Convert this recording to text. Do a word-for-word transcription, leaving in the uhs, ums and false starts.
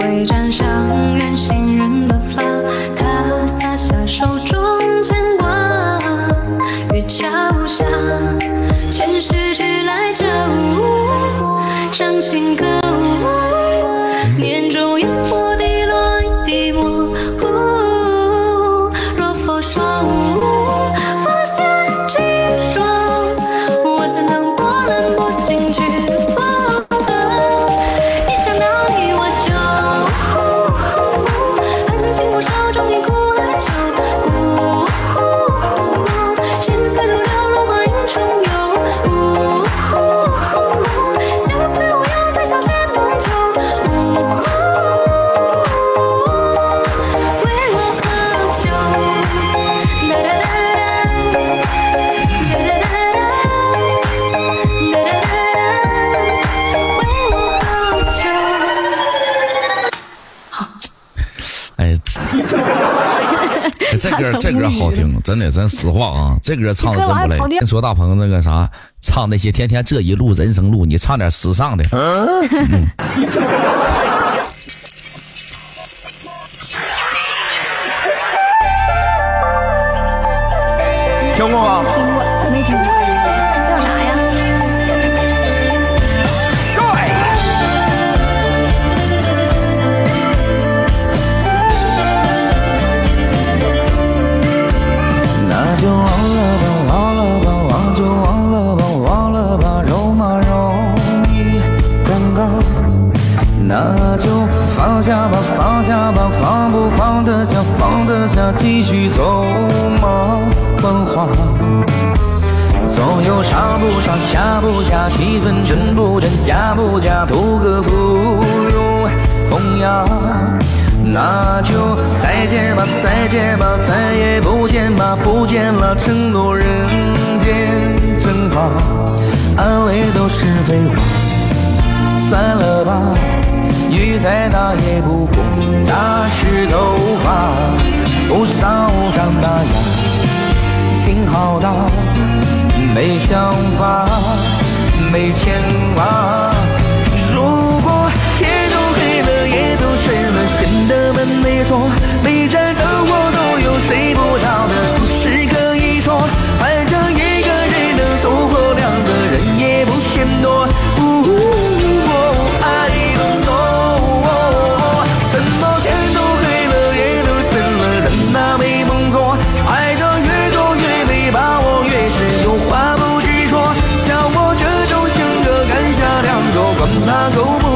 会沾上远行人的发，他洒下手中牵挂，月桥下，前世只来这屋，伤心歌舞，念中烟波滴落一滴墨，若佛说无放下执着，我怎能波澜不惊去风？一想到你我就恨尽我手中一哭哀求，现在都流落花影中游，相思无忧在小街东头，为我喝酒，哒哒哒哒，哒哒哒哒，哒哒哒，为我喝酒。 哎，这歌这歌好听，真的，咱实话啊，这歌唱的真不赖。你说大鹏那个啥，唱那些天天这一路人生路，你唱点时尚的。嗯， 听过吗？ 听过没听过？叫啥呀？ 那就忘了吧，忘了吧，忘就忘了吧，忘了吧，肉麻容易尴尬。那就放下吧，放下吧，放不放得下，放得下，继续走马观花。总有上不上，下不下，气氛真不真，假不假，图个不用风雅。那就再见吧，再见吧，再也不见吧，不见了承诺人间蒸发，安慰都是废话，算了吧，雨再大也不过打湿头发，不上无伤大雅，心好大，没想法，没牵挂。如果天都黑了，夜都深了，深的门没锁，每盏灯火都有睡不着的故事可以说。反正一个人能收获两个人也不嫌多。I don't know，怎么天都黑了，夜都深了，人哪没梦做？爱的越多越没把握，越是有话不直说。像我这种性格，敢下两周，管他够不